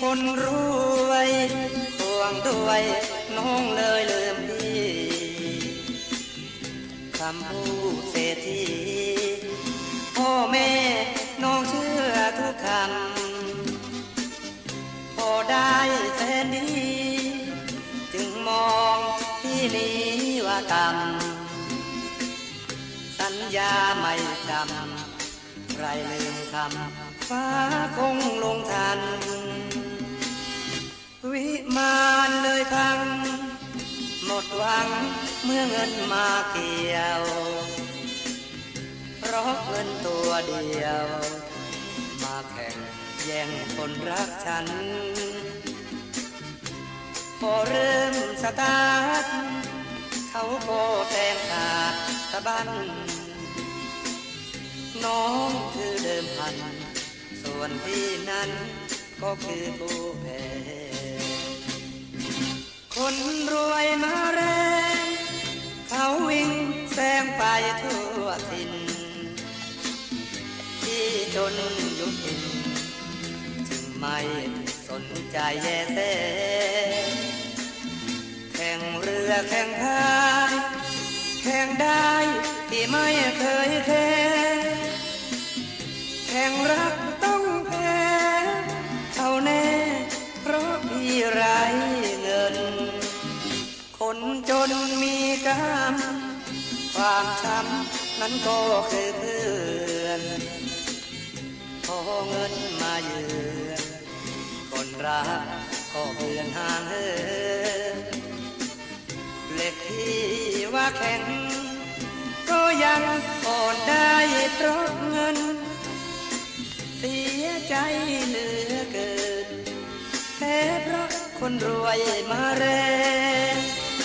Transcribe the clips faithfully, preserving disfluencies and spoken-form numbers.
คนรวยห่วงด้วยน้องเลยลืมพี่คำพูดเศรษฐีพ่อแม่น้องเชื่อทุกคำพอได้แฟนดีจึงมองที่นี้ว่ากรรมสัญญาไม่จำใครลืมคำฟ้าคงลงทันวิมานเลยพังหมดหวังเมื่อเงินมาเกี่ยวเพราะเงินตัวเดียวมาแข่งแย่งคนรักฉันพอเริ่มสตาร์ทเขาก็แทงขาดสะบั้นน้องคือเดิมพันส่วนพี่นั้นก็คือผู้แพ้คนรวยมาแรงเขาวิ่งแซงไปทั่วถิ่นที่จนหยุดอิ่มจึงไม่สนใจแย่แท้แข่งเรือแข่งพายแข่งได้ที่ไม่เคยแพ้แข่งรักต้องแพ้เท่าแน่เพราะพี่ไร้เงินคนจนมีกรรมความช้ำนั้นก็คือเพื่อนพอเงินมาเยือนคนรักก็เพื่อนห่างเหินเล็กที่ว่าแข็งก็ยังอ่อนได้เพราะเงินเสียใจเหลือเกินแค่เพราะคนรวยมาแรง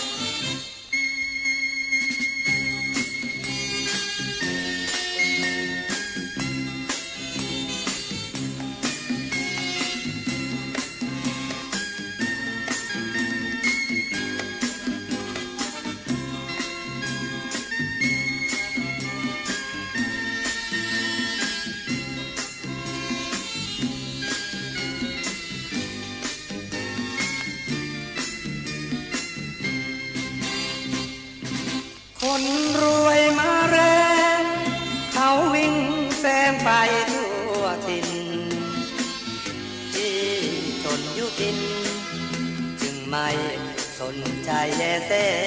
คนรวยมาแรงเขาวิ่งแซงไปทั่วถิ่นที่จนอยู่กินจึงไม่สนใจแย่แท้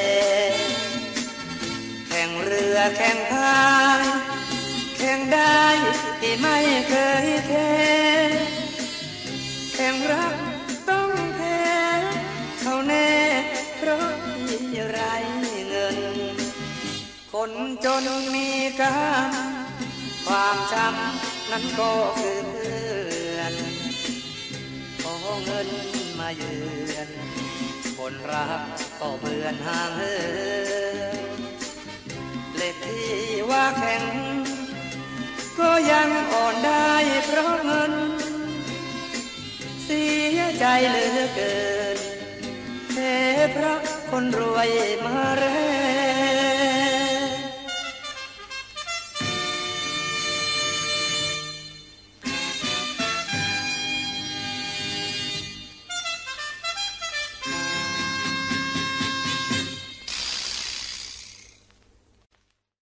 แข่งเรือแข่งพายแข่งได้ที่ไม่เคยแพ้แข่งรักต้องแพ้เขาแน่เพราะพี่ไร้เงินคนจนมีกรรมความช้ำนั้นก็คือเพื่อนพอเงินมาเยือนคนรักก็เบื่อห่างเหินเล็กที่ว่าแข็งก็ยังอ่อนได้เพราะเงินเสียใจเหลือเกินแค่เพราะคนรวยมาแรง